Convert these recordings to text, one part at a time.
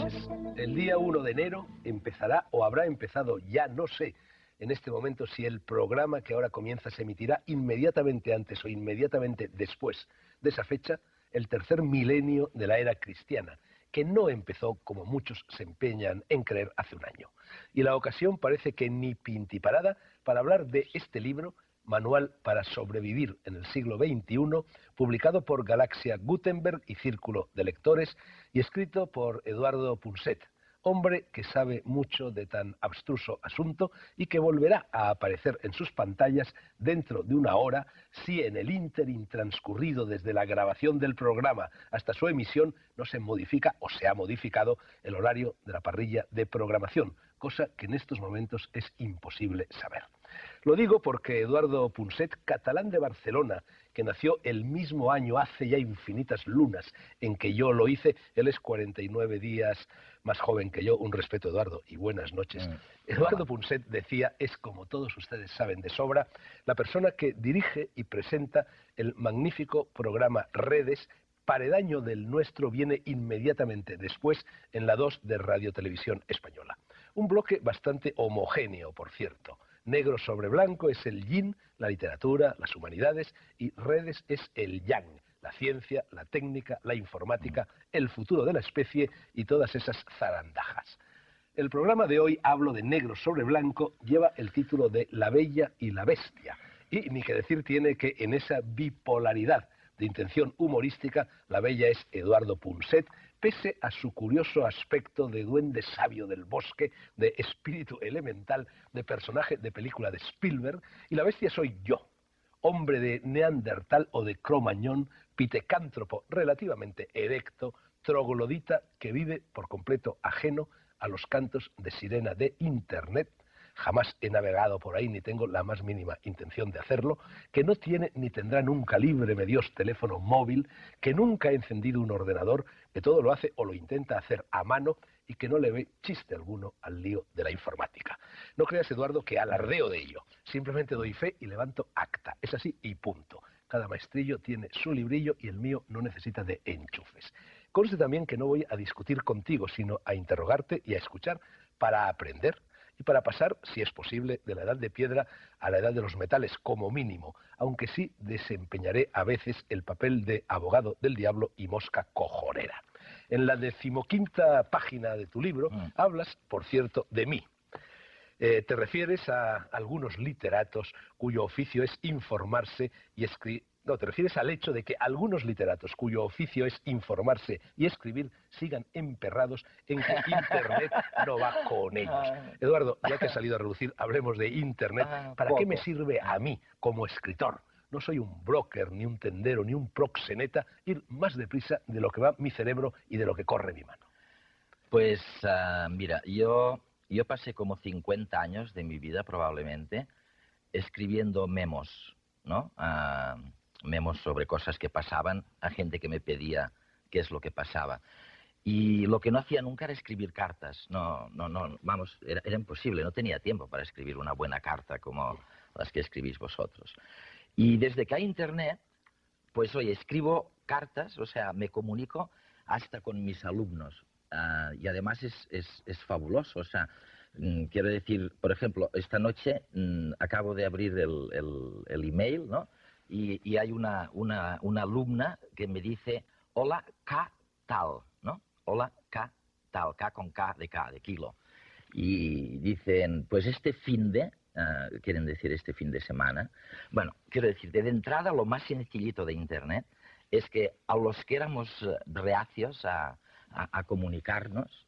noches. El día 1 de enero empezará o habrá empezado, ya no sé, en este momento si el programa que ahora comienza se emitirá inmediatamente antes o inmediatamente después de esa fecha, el tercer milenio de la era cristiana, que no empezó como muchos se empeñan en creer hace un año. Y la ocasión parece que ni pintiparada para hablar de este libro, Manual para sobrevivir en el siglo XXI, publicado por Galaxia Gutenberg y Círculo de Lectores y escrito por Eduardo Punset, hombre que sabe mucho de tan abstruso asunto y que volverá a aparecer en sus pantallas dentro de una hora si en el ínterin transcurrido desde la grabación del programa hasta su emisión no se modifica o se ha modificado el horario de la parrilla de programación, cosa que en estos momentos es imposible saber. Lo digo porque Eduardo Punset, catalán de Barcelona, que nació el mismo año, hace ya infinitas lunas, en que yo lo hice, él es 49 días más joven que yo, un respeto Eduardo, y buenas noches. Eduardo Punset decía, es como todos ustedes saben de sobra, la persona que dirige y presenta el magnífico programa Redes. Paredaño del nuestro viene inmediatamente después en la 2 de Radio Televisión Española. Un bloque bastante homogéneo, por cierto. Negro sobre blanco es el yin, la literatura, las humanidades, y Redes es el yang, la ciencia, la técnica, la informática, el futuro de la especie y todas esas zarandajas. El programa de hoy, hablo de negro sobre blanco, lleva el título de La Bella y la Bestia. Y ni que decir tiene que en esa bipolaridad de intención humorística, la Bella es Eduardo Punset, pese a su curioso aspecto de duende sabio del bosque, de espíritu elemental, de personaje de película de Spielberg, y la Bestia soy yo, hombre de Neandertal o de Cromañón, pitecántropo relativamente erecto, troglodita que vive por completo ajeno a los cantos de sirena de Internet. Jamás he navegado por ahí ni tengo la más mínima intención de hacerlo, que no tiene ni tendrá nunca, líbreme Dios, teléfono móvil, que nunca ha encendido un ordenador, que todo lo hace o lo intenta hacer a mano y que no le ve chiste alguno al lío de la informática. No creas, Eduardo, que alardeo de ello. Simplemente doy fe y levanto acta. Es así y punto. Cada maestrillo tiene su librillo y el mío no necesita de enchufes. Conste también que no voy a discutir contigo, sino a interrogarte y a escuchar para aprender y para pasar, si es posible, de la edad de piedra a la edad de los metales, como mínimo, aunque sí desempeñaré a veces el papel de abogado del diablo y mosca cojonera. En la 15ª página de tu libro hablas, por cierto, de mí. Te refieres a algunos literatos cuyo oficio es informarse y escribir. No, te refieres al hecho de que algunos literatos cuyo oficio es informarse y escribir sigan emperrados en que Internet no va con ellos. Eduardo, ya que has salido a relucir, hablemos de Internet. ¿Para qué me sirve a mí, como escritor? No soy un broker, ni un tendero, ni un proxeneta, ir más deprisa de lo que va mi cerebro y de lo que corre mi mano. Pues mira, yo pasé como 50 años de mi vida probablemente escribiendo memos, ¿no? Memos sobre cosas que pasaban, a gente que me pedía qué es lo que pasaba. Y lo que no hacía nunca era escribir cartas. No, vamos, era imposible, no tenía tiempo para escribir una buena carta como las que escribís vosotros. Y desde que hay Internet, pues oye, escribo cartas, o sea, me comunico hasta con mis alumnos. Y además es fabuloso, o sea, quiero decir, por ejemplo, esta noche acabo de abrir el email, ¿no? Y hay una alumna que me dice, hola, K tal, ¿no? Hola, K tal, K con K de kilo. Y dicen, pues este quieren decir este fin de semana. Bueno, quiero decir, de entrada lo más sencillito de Internet es que a los que éramos reacios a comunicarnos,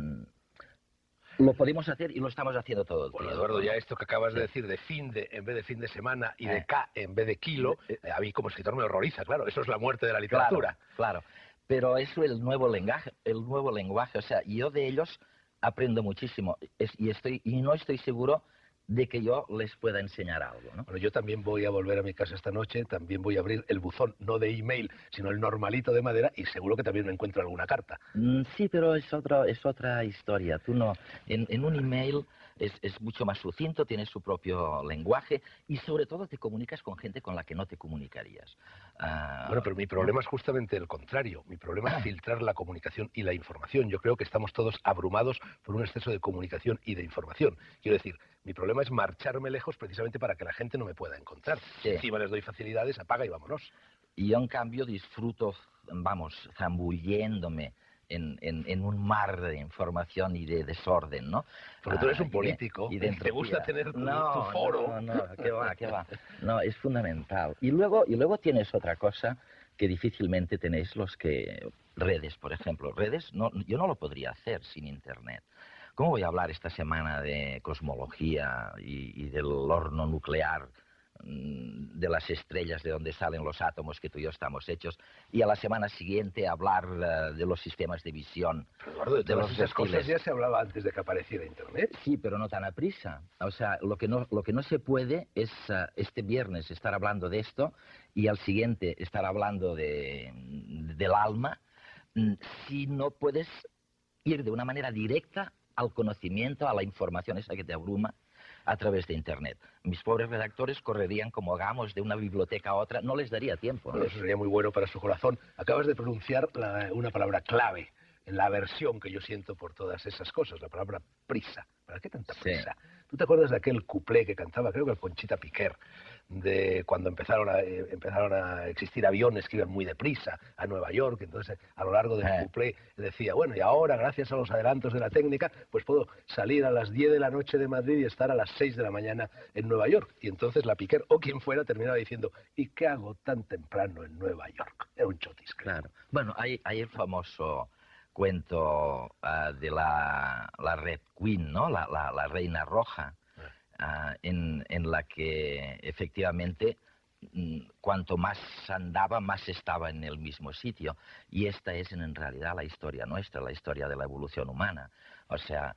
lo podemos hacer y lo estamos haciendo todo el tiempo. Bueno, Eduardo, ya esto que acabas de decir de finde en vez de fin de semana y de K en vez de kilo, a mí como escritor me horroriza, claro, eso es la muerte de la literatura. Claro, pero eso es el nuevo lenguaje, o sea, yo de ellos aprendo muchísimo y no estoy seguro de que yo les pueda enseñar algo, ¿no? Bueno, yo también voy a volver a mi casa esta noche, también voy a abrir el buzón, no de email, sino el normalito de madera, y seguro que también me encuentro alguna carta. Sí, pero es otra historia. Tú no, en un email es mucho más sucinto, tiene su propio lenguaje y sobre todo te comunicas con gente con la que no te comunicarías. Bueno, pero mi problema es justamente el contrario. Mi problema es filtrar la comunicación y la información. Yo creo que estamos todos abrumados por un exceso de comunicación y de información. Quiero decir, mi problema es marcharme lejos precisamente para que la gente no me pueda encontrar. Sí. Encima les doy facilidades, apaga y vámonos. Y yo, en cambio, disfruto, vamos, zambulléndome en un mar de información y de desorden, ¿no? Porque tú eres un político y te gusta tener tu foro. No, qué va, qué va. No, es fundamental. Y luego tienes otra cosa que difícilmente tenéis los que... Redes, por ejemplo. Redes, no, yo no lo podría hacer sin Internet. ¿Cómo voy a hablar esta semana de cosmología y del horno nuclear, de las estrellas de donde salen los átomos que tú y yo estamos hechos, y a la semana siguiente hablar de los sistemas de visión? Pero, Eduardo, de todas esas cosas ya se hablaba antes de que apareciera Internet. Sí, pero no tan a prisa. O sea, lo que no se puede es este viernes estar hablando de esto y al siguiente estar hablando del alma, si no puedes ir de una manera directa al conocimiento, a la información esa que te abruma, a través de Internet. Mis pobres redactores correrían como gamos de una biblioteca a otra, no les daría tiempo. Bueno, eso sería muy bueno para su corazón. Acabas de pronunciar una palabra clave en la aversión que yo siento por todas esas cosas, la palabra prisa. ¿Para qué tanta prisa? Sí. ¿Tú te acuerdas de aquel cuplé que cantaba, creo que el Conchita Piquer, de cuando empezaron a existir aviones que iban muy deprisa a Nueva York? Entonces, a lo largo del cuplé decía, bueno, y ahora, gracias a los adelantos de la técnica, pues puedo salir a las 10 de la noche de Madrid y estar a las 6 de la mañana en Nueva York. Y entonces la Piquer, o quien fuera, terminaba diciendo, ¿y qué hago tan temprano en Nueva York? Era un chotis. Claro. Bueno, hay el famoso cuento de la Red Queen, ¿no? La reina roja, en la que efectivamente cuanto más andaba, más estaba en el mismo sitio. Y esta es en realidad la historia nuestra, la historia de la evolución humana. O sea,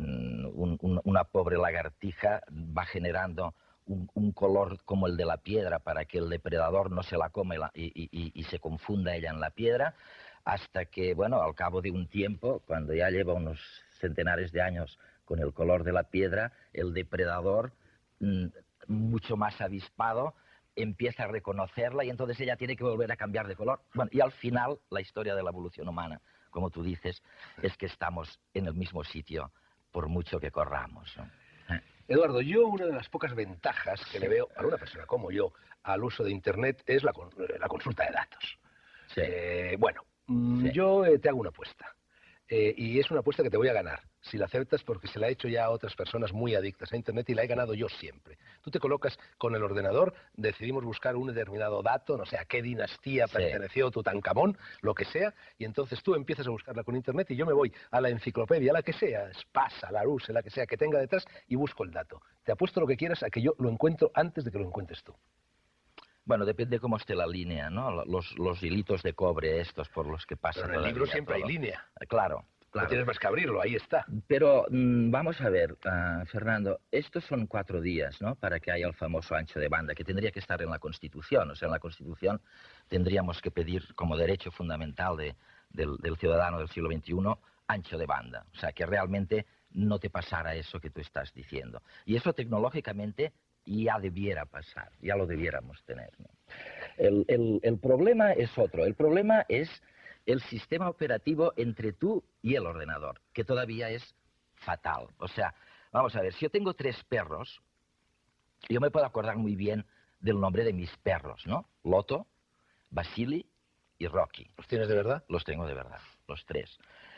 una pobre lagartija va generando un color como el de la piedra para que el depredador no se la coma y se confunda ella en la piedra, hasta que, bueno, al cabo de un tiempo, cuando ya lleva unos centenares de años con el color de la piedra, el depredador, mucho más avispado, empieza a reconocerla y entonces ella tiene que volver a cambiar de color. Bueno, y al final, la historia de la evolución humana, como tú dices, es que estamos en el mismo sitio por mucho que corramos, ¿no? Eduardo, yo una de las pocas ventajas que le veo a una persona como yo al uso de Internet es la consulta de datos. Sí. Bueno, sí. Yo te hago una apuesta. Y es una apuesta que te voy a ganar, si la aceptas, porque se la he hecho ya a otras personas muy adictas a Internet y la he ganado yo siempre. Tú te colocas con el ordenador, decidimos buscar un determinado dato, no sé a qué dinastía perteneció Tutankamón, lo que sea, y entonces tú empiezas a buscarla con Internet y yo me voy a la enciclopedia, la que sea, Espasa, Larousse, la que sea, que tenga detrás, y busco el dato. Te apuesto lo que quieras a que yo lo encuentro antes de que lo encuentres tú. Bueno, depende cómo esté la línea, ¿no? Los hilitos de cobre estos por los que pasa. Pero en el libro siempre hay línea. Claro. No tienes más que abrirlo, ahí está. Pero vamos a ver, Fernando, estos son 4 días, ¿no?, para que haya el famoso ancho de banda, que tendría que estar en la Constitución. O sea, en la Constitución tendríamos que pedir como derecho fundamental del ciudadano del siglo XXI ancho de banda. O sea, que realmente no te pasara eso que tú estás diciendo. Y eso tecnológicamente ya debiera pasar, ya lo debiéramos tener, ¿no? El problema es otro. El problema es el sistema operativo entre tú y el ordenador, que todavía es fatal. O sea, vamos a ver, si yo tengo 3 perros, yo me puedo acordar muy bien del nombre de mis perros, ¿no? Loto, Basili y Rocky. ¿Los tienes de verdad? Los tengo de verdad, los 3.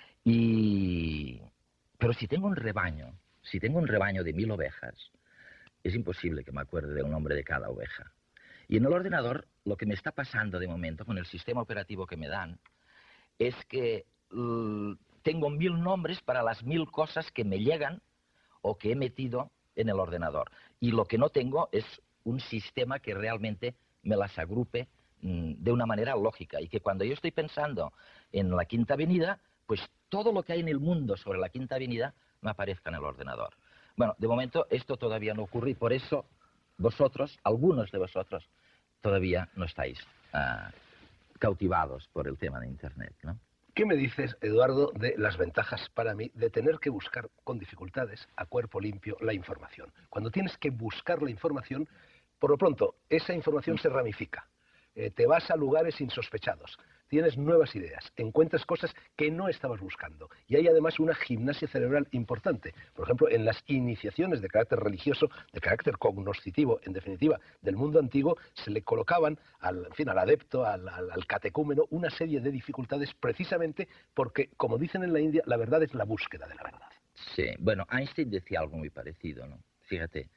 Pero si tengo un rebaño de 1000 ovejas, es imposible que me acuerde del nombre de cada oveja. Y en el ordenador, lo que me está pasando de momento con el sistema operativo que me dan, es que tengo 1000 nombres para las 1000 cosas que me llegan o que he metido en el ordenador. Y lo que no tengo es un sistema que realmente me las agrupe de una manera lógica. Y que cuando yo estoy pensando en la Quinta Avenida, pues todo lo que hay en el mundo sobre la Quinta Avenida me aparezca en el ordenador. Bueno, de momento esto todavía no ocurre y por eso vosotros, algunos de vosotros, todavía no estáis cautivados por el tema de Internet, ¿no? ¿Qué me dices, Eduardo, de las ventajas para mí de tener que buscar con dificultades, a cuerpo limpio, la información? Cuando tienes que buscar la información, por lo pronto, esa información se ramifica. Te vas a lugares insospechados, tienes nuevas ideas, encuentras cosas que no estabas buscando. Y hay además una gimnasia cerebral importante. Por ejemplo, en las iniciaciones de carácter religioso, de carácter cognoscitivo, en definitiva, del mundo antiguo, se le colocaban al adepto, al catecúmeno, una serie de dificultades precisamente porque, como dicen en la India, la verdad es la búsqueda de la verdad. Sí, bueno, Einstein decía algo muy parecido, ¿no? Fíjate,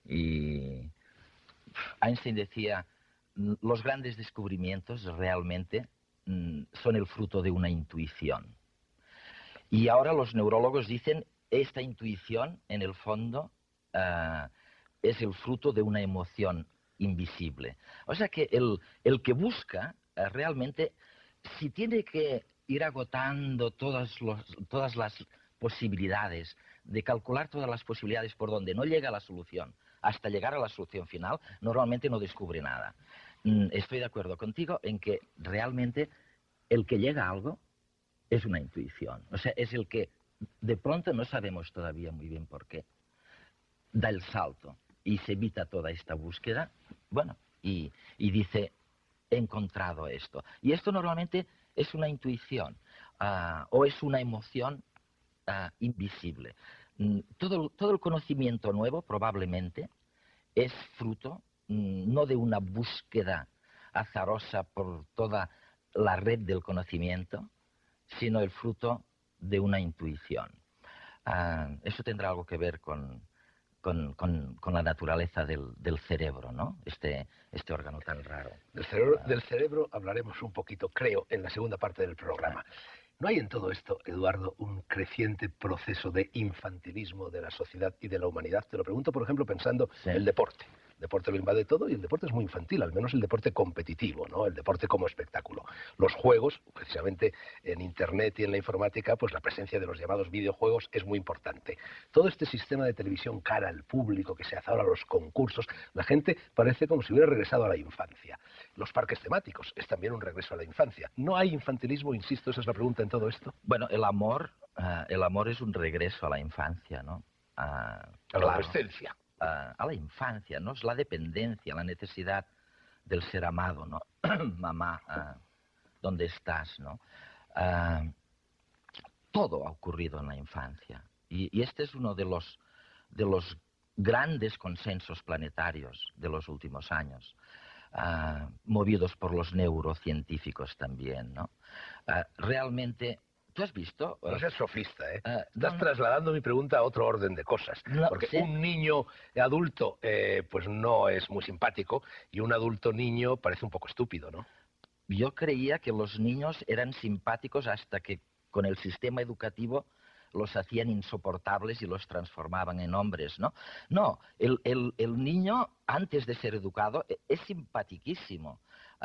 y Einstein decía, los grandes descubrimientos realmente son el fruto de una intuición. Y ahora los neurólogos dicen, esta intuición, en el fondo, es el fruto de una emoción invisible. O sea que el que busca, realmente, si tiene que ir agotando todas las posibilidades, de calcular todas las posibilidades por donde no llega a la solución, hasta llegar a la solución final, normalmente no descubre nada. Estoy de acuerdo contigo en que realmente el que llega a algo es una intuición. O sea, es el que de pronto no sabemos todavía muy bien por qué. Da el salto y se evita toda esta búsqueda, bueno, y dice, he encontrado esto. Y esto normalmente es una intuición o es una emoción invisible. Todo el conocimiento nuevo probablemente es fruto no de una búsqueda azarosa por toda la red del conocimiento, sino el fruto de una intuición. Eso tendrá algo que ver con la naturaleza del cerebro, ¿no? Este órgano tan raro. Del cerebro hablaremos un poquito, creo, en la segunda parte del programa. ¿No hay en todo esto, Eduardo, un creciente proceso de infantilismo de la sociedad y de la humanidad? Te lo pregunto, por ejemplo, pensando en el deporte. El deporte lo invade todo y el deporte es muy infantil, al menos el deporte competitivo, ¿no? El deporte como espectáculo. Los juegos, precisamente en Internet y en la informática, pues la presencia de los llamados videojuegos es muy importante. Todo este sistema de televisión cara al público que se hace ahora, los concursos, la gente parece como si hubiera regresado a la infancia. Los parques temáticos es también un regreso a la infancia. ¿No hay infantilismo, insisto, esa es la pregunta en todo esto? Bueno, el amor es un regreso a la infancia, ¿no? A la adolescencia. A la infancia, ¿no? Es la dependencia, la necesidad del ser amado, ¿no? Mamá, ¿dónde estás, no? Todo ha ocurrido en la infancia. Y este es uno de los grandes consensos planetarios de los últimos años, movidos por los neurocientíficos también, ¿no? Realmente... ¿Tú has visto? No seas sofista, ¿eh? Estás trasladando mi pregunta a otro orden de cosas. Porque ¿sí? Un niño adulto, pues no es muy simpático, y un adulto niño parece un poco estúpido, ¿no? Yo creía que los niños eran simpáticos hasta que con el sistema educativo los hacían insoportables y los transformaban en hombres, ¿no? No, el niño, antes de ser educado, es simpatiquísimo.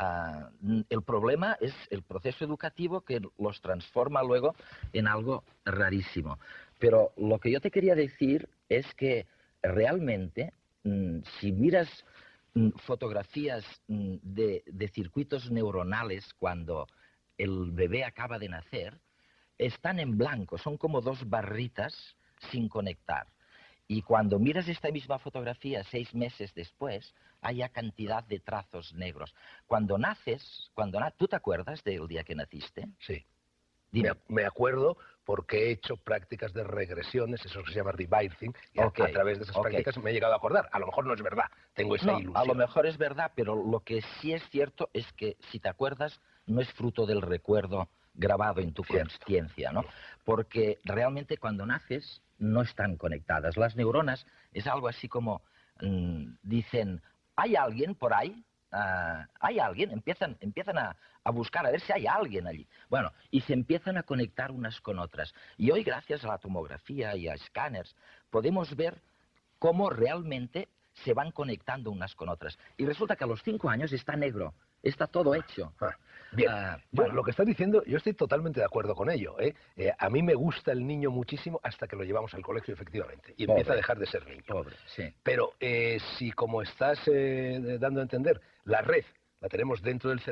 El problema es el proceso educativo que los transforma luego en algo rarísimo. Pero lo que yo te quería decir es que realmente, si miras fotografías de circuitos neuronales cuando el bebé acaba de nacer, están en blanco, son como dos barritas sin conectar. Y cuando miras esta misma fotografía 6 meses después, hay ya cantidad de trazos negros. Cuando naces, ¿tú te acuerdas del día que naciste? Sí. Me acuerdo porque he hecho prácticas de regresiones, eso se llama rebirthing, y a través de esas prácticas me he llegado a acordar. A lo mejor no es verdad, tengo esa ilusión. A lo mejor es verdad, pero lo que sí es cierto es que si te acuerdas, no es fruto del recuerdo grabado en tu consciencia, ¿no? Porque realmente cuando naces no están conectadas. Las neuronas es algo así como dicen, ¿hay alguien por ahí? ¿Hay alguien? Empiezan a buscar a ver si hay alguien allí. Bueno, y se empiezan a conectar unas con otras. Y hoy, gracias a la tomografía y a escáneres, podemos ver cómo realmente se van conectando unas con otras. Y resulta que a los 5 años está negro. Está todo hecho. Bien, bueno, lo que estás diciendo, yo estoy totalmente de acuerdo con ello. A mí me gusta el niño muchísimo hasta que lo llevamos al colegio, efectivamente, y empieza a dejar de ser niño. Sí. Pero si, como estás dando a entender, la red la tenemos dentro del cerebro,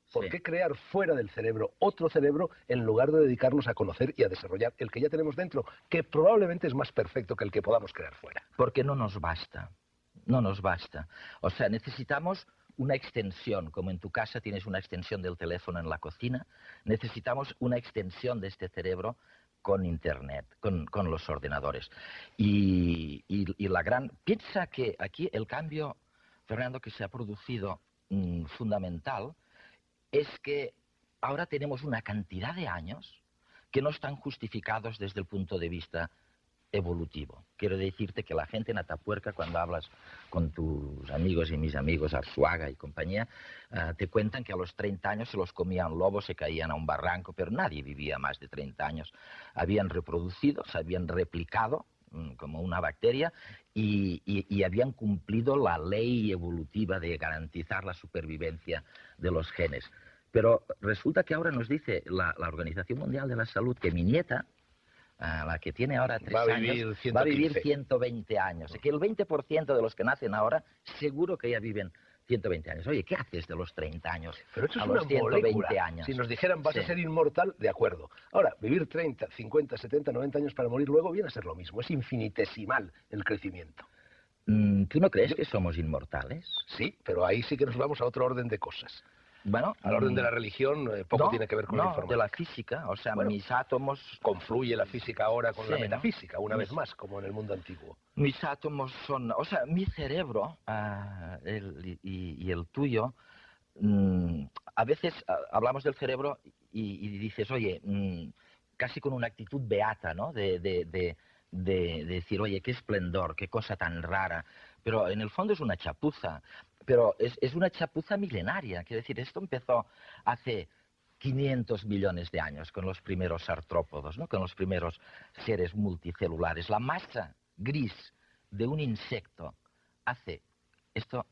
¿Por Sí. qué crear fuera del cerebro otro cerebro en lugar de dedicarnos a conocer y a desarrollar el que ya tenemos dentro, que probablemente es más perfecto que el que podamos crear fuera? Porque no nos basta. No nos basta. O sea, necesitamos una extensión, como en tu casa tienes una extensión del teléfono en la cocina, necesitamos una extensión de este cerebro con Internet, con los ordenadores. Y la gran... Piensa que aquí el cambio, Fernando, que se ha producido fundamental, es que ahora tenemos una cantidad de años que no están justificados desde el punto de vista evolutivo. Quiero decirte que la gente en Atapuerca, cuando hablas con tus amigos y mis amigos, Arzuaga y compañía, te cuentan que a los 30 años se los comían lobos, se caían a un barranco, pero nadie vivía más de 30 años. Habían reproducido, se habían replicado como una bacteria y habían cumplido la ley evolutiva de garantizar la supervivencia de los genes. Pero resulta que ahora nos dice la Organización Mundial de la Salud que mi nieta, la que tiene ahora 3 años, va a vivir 120 años. Que el 20% de los que nacen ahora seguro que ya viven 120 años. Oye, ¿qué haces de los 30 años Pero esto es a una los 120 molécula. años? Si nos dijeran vas Sí. a ser inmortal, de acuerdo. Ahora, vivir 30, 50, 70, 90 años para morir luego viene a ser lo mismo. Es infinitesimal el crecimiento. ¿Tú no crees que somos inmortales? Sí, pero ahí sí que nos vamos a otro orden de cosas. Bueno, Al orden de la religión poco no, tiene que ver con la no, informática. de la física. O sea, Bueno, mis átomos... confluye la física ahora con Sí, la ¿no? metafísica, una vez más, como en el mundo antiguo. Mis átomos son... O sea, mi cerebro y el tuyo... a veces hablamos del cerebro y dices, oye, casi con una actitud beata, ¿no? De decir, oye, qué esplendor, qué cosa tan rara. Pero en el fondo es una chapuza. Pero es una chapuza milenaria. Quiero decir, esto empezó hace 500 millones de años con los primeros artrópodos, ¿no? Con los primeros seres multicelulares. La masa gris de un insecto hace... Esto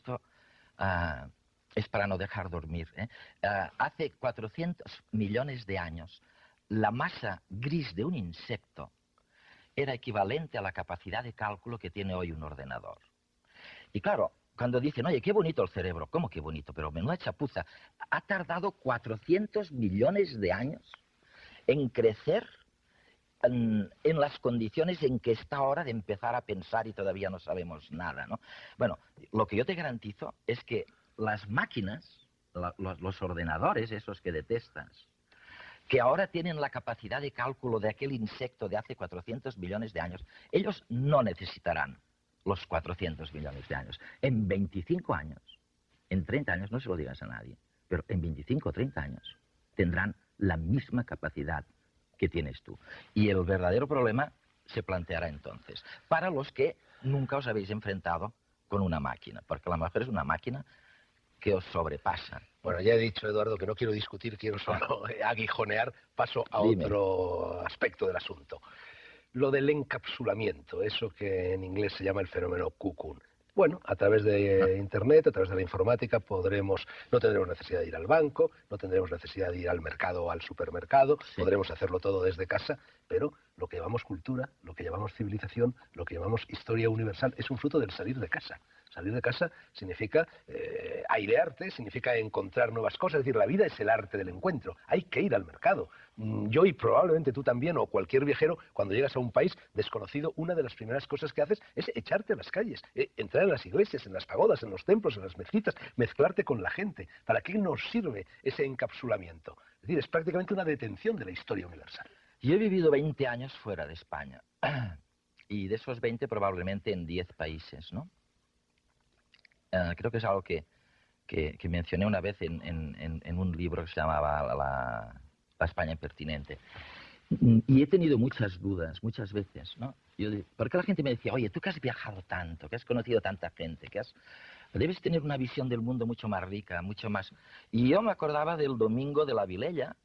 es para no dejar dormir. Hace 400 millones de años, la masa gris de un insecto era equivalente a la capacidad de cálculo que tiene hoy un ordenador. Y claro, cuando dicen, oye, qué bonito el cerebro, ¿cómo qué bonito? Pero menuda chapuza. Ha tardado 400 millones de años en crecer en las condiciones en que está ahora de empezar a pensar y todavía no sabemos nada, ¿no? Bueno, lo que yo te garantizo es que las máquinas, los ordenadores, esos que detestas, que ahora tienen la capacidad de cálculo de aquel insecto de hace 400 millones de años, ellos no necesitarán los 400 millones de años. En 25 años, en 30 años, no se lo digas a nadie, pero en 25 o 30 años tendrán la misma capacidad que tienes tú. Y el verdadero problema se planteará entonces, para los que nunca os habéis enfrentado con una máquina, porque a lo mejor es una máquina que os sobrepasa. Bueno, ya he dicho, Eduardo, que no quiero discutir, quiero solo aguijonear. Paso a otro aspecto del asunto. Lo del encapsulamiento, eso que en inglés se llama el fenómeno Cocoon. Bueno, a través de Internet, a través de la informática, no tendremos necesidad de ir al banco, no tendremos necesidad de ir al mercado o al supermercado, podremos hacerlo todo desde casa, pero lo que llamamos cultura, lo que llamamos civilización, lo que llamamos historia universal, es un fruto del salir de casa. Salir de casa significa airearte, significa encontrar nuevas cosas, es decir, la vida es el arte del encuentro, hay que ir al mercado. Yo y probablemente tú también o cualquier viajero, cuando llegas a un país desconocido, una de las primeras cosas que haces es echarte a las calles, entrar en las iglesias, en las pagodas, en los templos, en las mezquitas, mezclarte con la gente. ¿Para qué nos sirve ese encapsulamiento? Es decir, es prácticamente una detención de la historia universal. Yo he vivido 20 años fuera de España y de esos 20 probablemente en 10 países, ¿no? Creo que es algo que mencioné una vez en un libro que se llamaba La España impertinente. Y he tenido muchas dudas, muchas veces, ¿no? Porque la gente me decía, oye, tú que has viajado tanto, que has conocido tanta gente, debes tener una visión del mundo mucho más rica, mucho más... Y yo me acordaba del domingo de la Vilella,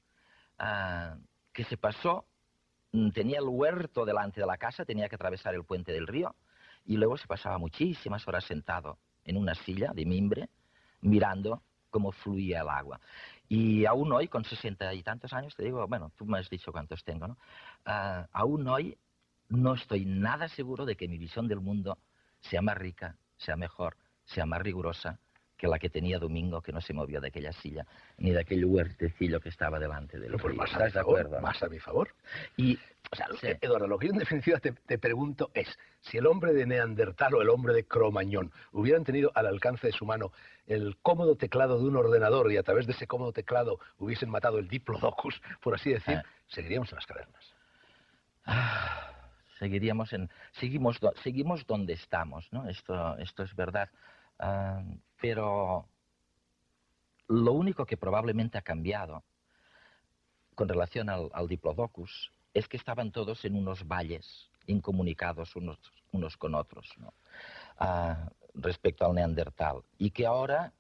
que se pasó, tenía el huerto delante de la casa, tenía que atravesar el puente del río, y luego se pasaba muchísimas horas sentado en una silla de mimbre, mirando cómo fluía el agua. Y aún hoy, con 60 y tantos años, te digo, bueno, tú me has dicho cuántos tengo, ¿no? Aún hoy no estoy nada seguro de que mi visión del mundo sea más rica, sea mejor, sea más rigurosa que la que tenía Domingo, que no se movió de aquella silla, ni de aquel huertecillo que estaba delante del Pues río. más a mi ¿Estás de favor, acuerdo? ¿No? más a mi favor. Y, O sea, sí, Eduardo, lo que yo en definitiva te pregunto es, si el hombre de Neandertal o el hombre de Cromañón hubieran tenido al alcance de su mano el cómodo teclado de un ordenador y a través de ese cómodo teclado hubiesen matado el Diplodocus, por así decir, seguiríamos en las cavernas. seguimos donde estamos, ¿no? Esto es verdad. Pero lo único que probablemente ha cambiado con relación al Diplodocus es que estaban todos en unos valles incomunicados unos con otros, ¿no? Respecto al Neandertal. Y que ahora,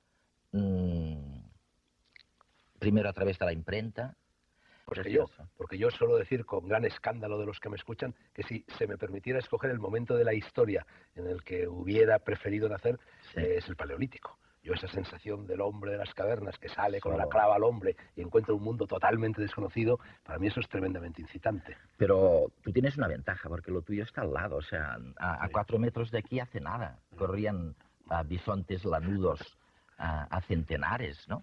primero a través de la imprenta. Porque yo suelo decir con gran escándalo de los que me escuchan que si se me permitiera escoger el momento de la historia en el que hubiera preferido nacer, es el Paleolítico. Yo esa sensación del hombre de las cavernas que sale con la clava al hombre y encuentra un mundo totalmente desconocido, para mí eso es tremendamente incitante. Pero tú tienes una ventaja, porque lo tuyo está al lado, o sea, a 4 metros de aquí hace nada. Corrían bisontes lanudos a centenares, ¿no?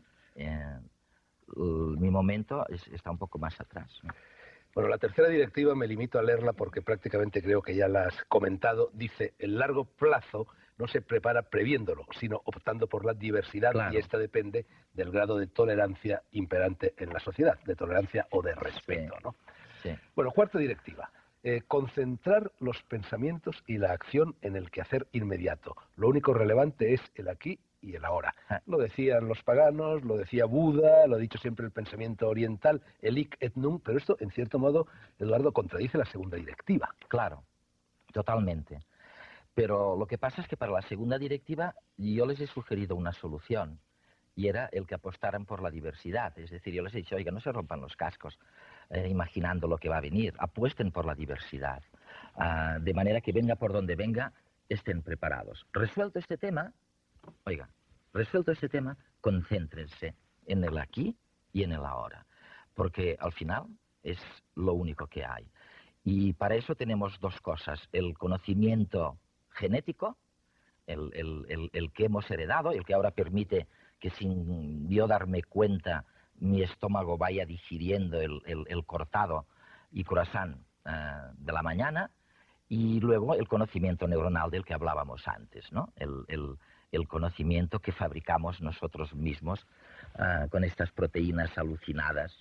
Mi momento está un poco más atrás, ¿no? Bueno, la tercera directiva me limito a leerla porque prácticamente creo que ya la has comentado. Dice, el largo plazo no se prepara previéndolo, sino optando por la diversidad, claro. Y esta depende del grado de tolerancia imperante en la sociedad, de tolerancia o de respeto, sí, ¿no? Sí. Bueno, cuarta directiva. Concentrar los pensamientos y la acción en el quehacer inmediato. Lo único relevante es el aquí y el ahora. Lo decían los paganos, lo decía Buda, lo ha dicho siempre el pensamiento oriental, el hic et nunc, pero esto, en cierto modo, Eduardo, contradice la segunda directiva. Claro, totalmente. Pero lo que pasa es que para la segunda directiva yo les he sugerido una solución, y era el que apostaran por la diversidad. Es decir, yo les he dicho, oiga, no se rompan los cascos imaginando lo que va a venir, apuesten por la diversidad, de manera que venga por donde venga, estén preparados. Resuelto este tema, oiga, concéntrense en el aquí y en el ahora, porque al final es lo único que hay. Y para eso tenemos dos cosas, el conocimiento genético, el que hemos heredado, el que ahora permite que sin yo darme cuenta mi estómago vaya digiriendo el cortado y croissant de la mañana, y luego el conocimiento neuronal del que hablábamos antes, ¿no? El conocimiento que fabricamos nosotros mismos con estas proteínas alucinadas,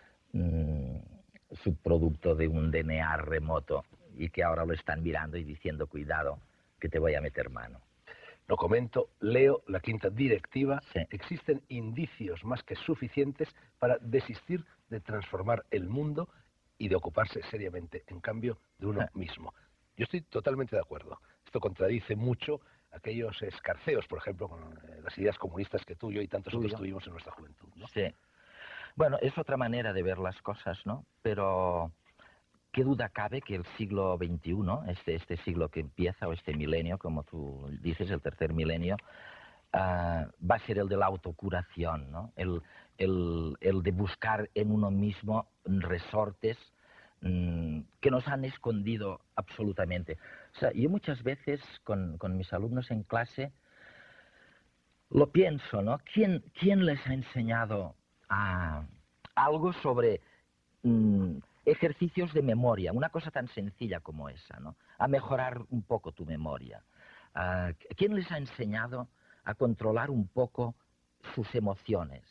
subproducto de un DNA remoto, y que ahora lo están mirando y diciendo, cuidado, que te voy a meter mano. Lo comento, leo la quinta directiva. Sí. Existen indicios más que suficientes para desistir de transformar el mundo y de ocuparse seriamente, en cambio, de uno mismo. Yo estoy totalmente de acuerdo. Esto contradice mucho aquellos escarceos, por ejemplo, con las ideas comunistas que tú, yo y tantos otros tuvimos en nuestra juventud, ¿no? Sí. Bueno, es otra manera de ver las cosas, ¿no? Pero qué duda cabe que el siglo XXI, este siglo que empieza, o este milenio, como tú dices, el tercer milenio, va a ser el de la autocuración, ¿no? El de buscar en uno mismo resortes que nos han escondido absolutamente. O sea, yo muchas veces con mis alumnos en clase lo pienso, ¿no? ¿Quién les ha enseñado algo sobre ejercicios de memoria, una cosa tan sencilla como esa, ¿no? A mejorar un poco tu memoria? ¿Quién les ha enseñado a controlar un poco sus emociones?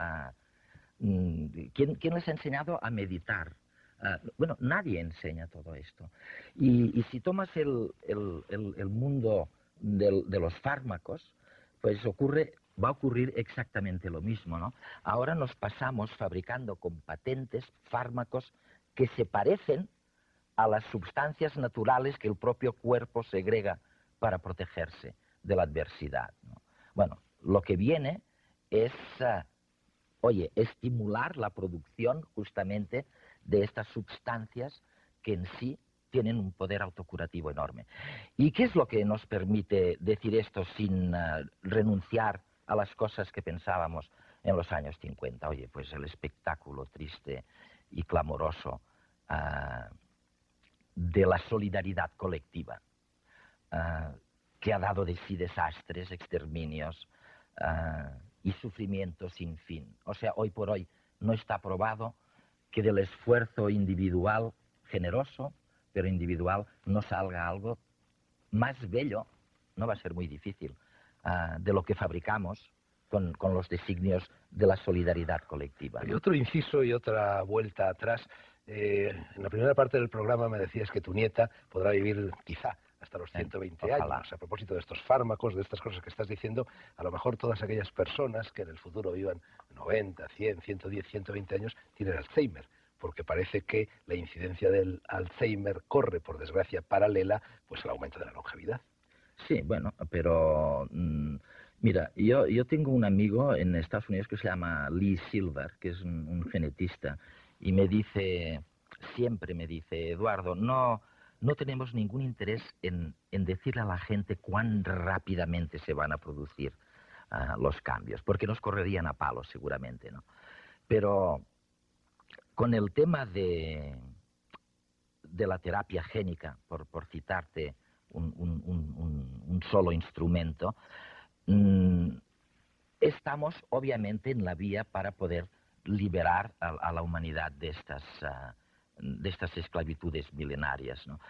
¿Quién les ha enseñado a meditar? Bueno, nadie enseña todo esto. Y si tomas el mundo de los fármacos, pues va a ocurrir exactamente lo mismo, ¿no? Ahora nos pasamos fabricando con patentes fármacos que se parecen a las sustancias naturales que el propio cuerpo segrega para protegerse de la adversidad, ¿no? Bueno, lo que viene es, estimular la producción justamente de estas sustancias que en sí tienen un poder autocurativo enorme. ¿Y qué es lo que nos permite decir esto sin renunciar a las cosas que pensábamos en los años 50? Oye, pues el espectáculo triste y clamoroso de la solidaridad colectiva, que ha dado de sí desastres, exterminios, y sufrimiento sin fin. O sea, hoy por hoy no está probado que del esfuerzo individual, generoso, pero individual, no salga algo más bello, no va a ser muy difícil, de lo que fabricamos con los designios de la solidaridad colectiva, ¿no? Y otro inciso y otra vuelta atrás. En la primera parte del programa me decías que tu nieta podrá vivir quizá hasta los 120 Ojalá. años. A propósito de estos fármacos, de estas cosas que estás diciendo, a lo mejor todas aquellas personas que en el futuro vivan 90, 100, 110, 120 años tienen Alzheimer, porque parece que la incidencia del Alzheimer corre, por desgracia, paralela pues al aumento de la longevidad. Sí, bueno, pero mira, yo tengo un amigo en Estados Unidos que se llama Lee Silver, que es un genetista, y me dice, siempre me dice, Eduardo, no tenemos ningún interés en decirle a la gente cuán rápidamente se van a producir los cambios, porque nos correrían a palos seguramente, ¿no? Pero con el tema de la terapia génica, por citarte un solo instrumento, estamos obviamente en la vía para poder liberar a la humanidad de estas esclavitudes milenarias, ¿no?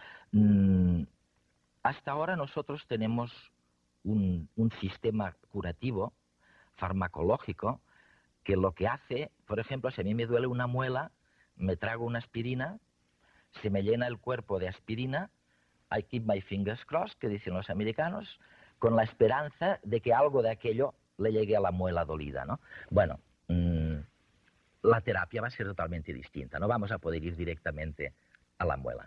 Hasta ahora nosotros tenemos un sistema curativo, farmacológico, que lo que hace, por ejemplo, si a mí me duele una muela, me trago una aspirina, se me llena el cuerpo de aspirina, I keep my fingers crossed, que dicen los americanos, con la esperanza de que algo de aquello le llegue a la muela dolida, ¿no? Bueno, la terapia va a ser totalmente distinta, no vamos a poder ir directamente a la muela.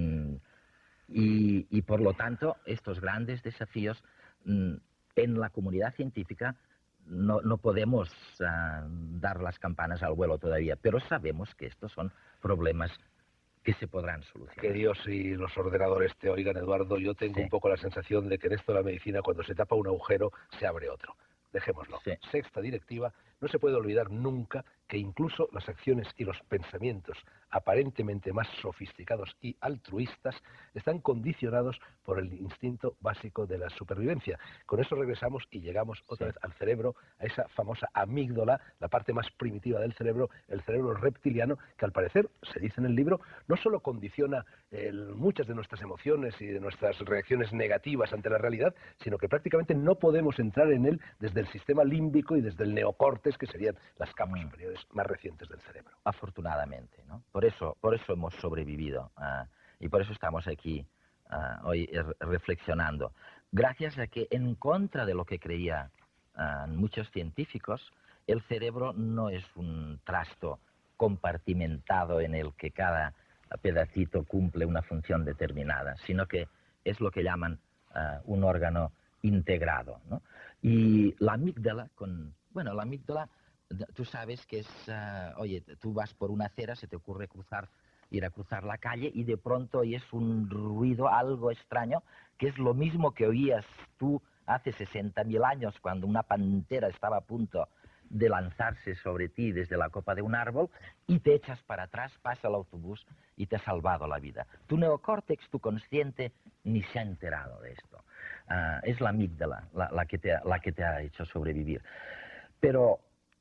Y por lo tanto, estos grandes desafíos en la comunidad científica no podemos dar las campanas al vuelo todavía, pero sabemos que estos son problemas que se podrán solucionar. Que Dios y los ordenadores te oigan, Eduardo. Yo tengo un poco la sensación de que en esto de la medicina, cuando se tapa un agujero, se abre otro. Dejémoslo. Sí. Sexta directiva, no se puede olvidar nunca que incluso las acciones y los pensamientos aparentemente más sofisticados y altruistas están condicionados por el instinto básico de la supervivencia. Con eso regresamos y llegamos otra vez al cerebro, a esa famosa amígdala, la parte más primitiva del cerebro, el cerebro reptiliano, que al parecer, se dice en el libro, no solo condiciona muchas de nuestras emociones y de nuestras reacciones negativas ante la realidad, sino que prácticamente no podemos entrar en él desde el sistema límbico y desde el neocórtex, que serían las capas superiores más recientes del cerebro. Afortunadamente, ¿no? Por eso hemos sobrevivido y por eso estamos aquí hoy reflexionando. Gracias a que, en contra de lo que creían muchos científicos, el cerebro no es un trasto compartimentado en el que cada pedacito cumple una función determinada, sino que es lo que llaman un órgano integrado, ¿no? Y la amígdala, la amígdala, tú sabes que es, oye, tú vas por una acera, se te ocurre ir a cruzar la calle y de pronto oyes un ruido, algo extraño, que es lo mismo que oías tú hace 60.000 años cuando una pantera estaba a punto de lanzarse sobre ti desde la copa de un árbol y te echas para atrás, pasa el autobús y te ha salvado la vida. Tu neocórtex, tu consciente, ni se ha enterado de esto. Es la amígdala la que te ha hecho sobrevivir. Pero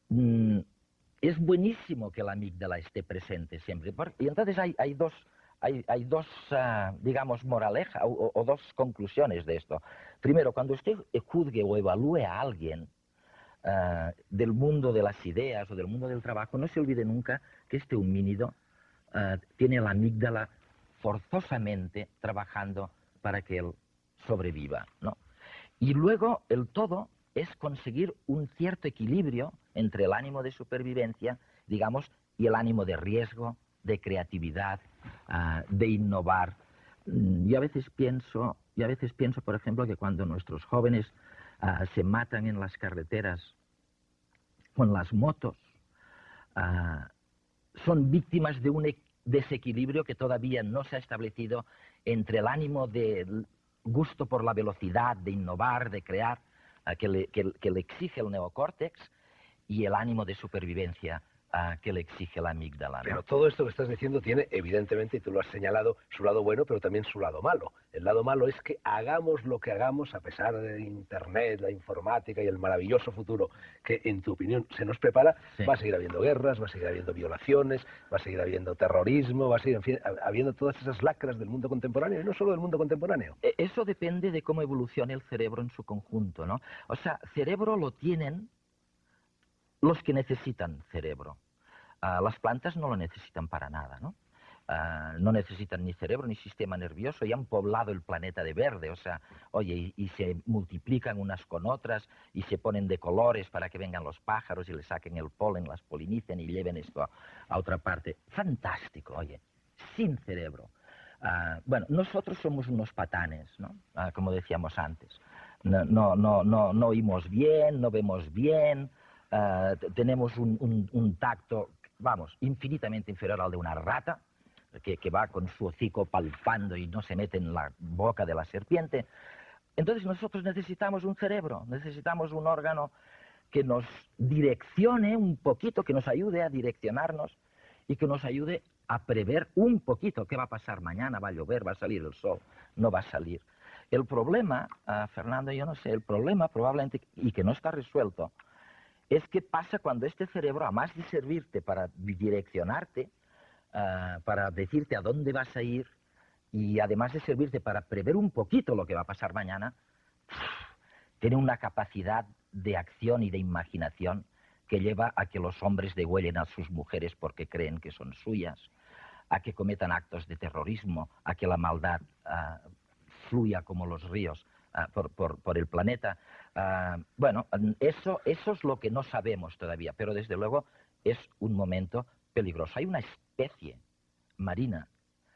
es buenísimo que la amígdala esté presente siempre. Y entonces hay dos digamos, moraleja o dos conclusiones de esto. Primero, cuando usted juzgue o evalúe a alguien del mundo de las ideas o del mundo del trabajo, no se olvide nunca que este homínido tiene la amígdala forzosamente trabajando para que él sobreviva, ¿no? Y luego el todo es conseguir un cierto equilibrio entre el ánimo de supervivencia, digamos, y el ánimo de riesgo, de creatividad, de innovar. Yo a veces pienso, por ejemplo, que cuando nuestros jóvenes se matan en las carreteras con las motos, son víctimas de un desequilibrio que todavía no se ha establecido entre el ánimo de gusto por la velocidad, de innovar, de crear, que le exige el neocórtex, y el ánimo de supervivencia que le exige la amígdala, ¿no? Pero todo esto que estás diciendo tiene, evidentemente, y tú lo has señalado, su lado bueno, pero también su lado malo. El lado malo es que hagamos lo que hagamos, a pesar de Internet, la informática y el maravilloso futuro que, en tu opinión, se nos prepara, Sí. va a seguir habiendo guerras, va a seguir habiendo violaciones, va a seguir habiendo terrorismo, va a seguir, en fin, habiendo todas esas lacras del mundo contemporáneo, y no solo del mundo contemporáneo. Eso depende de cómo evolucione el cerebro en su conjunto, ¿no? O sea, cerebro lo tienen los que necesitan cerebro. Las plantas no lo necesitan para nada, ¿no? No necesitan ni cerebro ni sistema nervioso, y han poblado el planeta de verde, o sea, oye, y se multiplican unas con otras y se ponen de colores para que vengan los pájaros y le saquen el polen, las polinicen y lleven esto a otra parte. Fantástico, oye, sin cerebro. Bueno, nosotros somos unos patanes, ¿no? Como decíamos antes. No oímos bien, no vemos bien, tenemos un tacto, vamos, infinitamente inferior al de una rata, que va con su hocico palpando y no se mete en la boca de la serpiente. Entonces nosotros necesitamos un cerebro, necesitamos un órgano que nos direccione un poquito, que nos ayude a direccionarnos y que nos ayude a prever un poquito qué va a pasar mañana, va a llover, va a salir el sol, no va a salir. El problema, Fernando, yo no sé, el problema probablemente, y que no está resuelto, es qué pasa cuando este cerebro, además de servirte para direccionarte, para decirte a dónde vas a ir, y además de servirte para prever un poquito lo que va a pasar mañana, tiene una capacidad de acción y de imaginación que lleva a que los hombres degüellen a sus mujeres porque creen que son suyas, a que cometan actos de terrorismo, a que la maldad fluya como los ríos por el planeta. Bueno, eso es lo que no sabemos todavía, pero desde luego es un momento peligroso. Hay una especie marina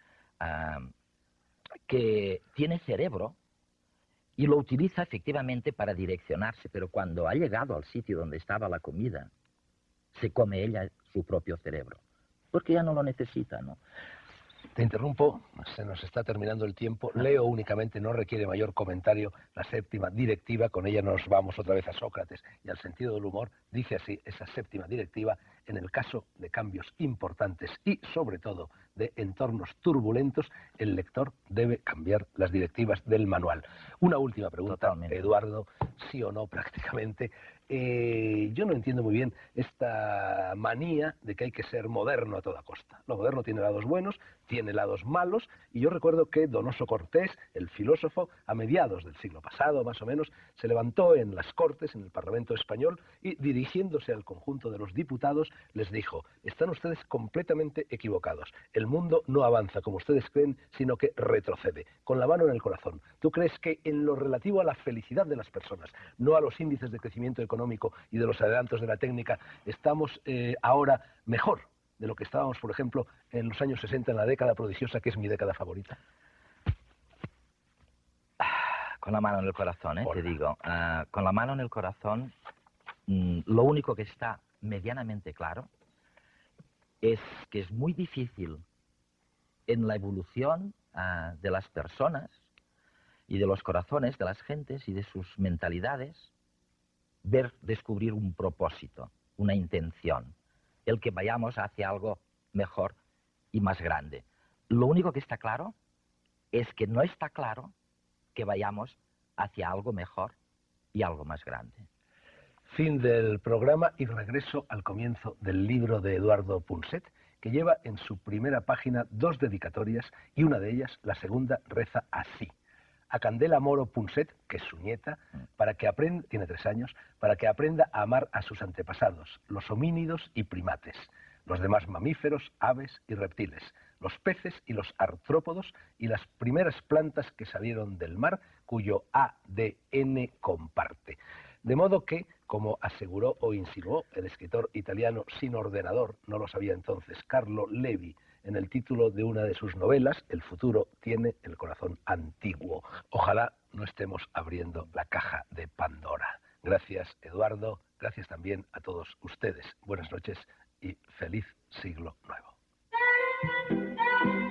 que tiene cerebro y lo utiliza efectivamente para direccionarse, pero cuando ha llegado al sitio donde estaba la comida, se come ella su propio cerebro, porque ya no lo necesita, ¿no? Te interrumpo, se nos está terminando el tiempo. Leo únicamente, no requiere mayor comentario, la séptima directiva. Con ella nos vamos otra vez a Sócrates y al sentido del humor. Dice así esa séptima directiva: en el caso de cambios importantes y, sobre todo, de entornos turbulentos, el lector debe cambiar las directivas del manual. Una última pregunta, Totalmente. Eduardo, sí o no prácticamente. Yo no entiendo muy bien esta manía de que hay que ser moderno a toda costa. Lo moderno tiene lados buenos, tiene lados malos, y yo recuerdo que Donoso Cortés, el filósofo, a mediados del siglo pasado, más o menos, se levantó en las Cortes, en el Parlamento español, y dirigiéndose al conjunto de los diputados, les dijo: están ustedes completamente equivocados. El mundo no avanza como ustedes creen, sino que retrocede. Con la mano en el corazón, ¿tú crees que en lo relativo a la felicidad de las personas, no a los índices de crecimiento económico y de los adelantos de la técnica, estamos ahora mejor de lo que estábamos, por ejemplo, en los años 60, en la década prodigiosa, que es mi década favorita? Con la mano en el corazón, Hola. te digo. Con la mano en el corazón, lo único que está medianamente claro es que es muy difícil en la evolución de las personas y de los corazones de las gentes y de sus mentalidades descubrir un propósito, una intención, el que vayamos hacia algo mejor y más grande. Lo único que está claro es que no está claro que vayamos hacia algo mejor y algo más grande. Fin del programa y regreso al comienzo del libro de Eduardo Punset, que lleva en su primera página 2 dedicatorias, y una de ellas, la segunda, reza así: a Candela Moro Punset, que es su nieta, para que aprenda, tiene 3 años, para que aprenda a amar a sus antepasados, los homínidos y primates, los demás mamíferos, aves y reptiles, los peces y los artrópodos, y las primeras plantas que salieron del mar, cuyo ADN comparte. De modo que, como aseguró o insinuó el escritor italiano sin ordenador, no lo sabía entonces, Carlo Levi, en el título de una de sus novelas, el futuro tiene el corazón antiguo. Ojalá no estemos abriendo la caja de Pandora. Gracias, Eduardo. Gracias también a todos ustedes. Buenas noches y feliz siglo nuevo.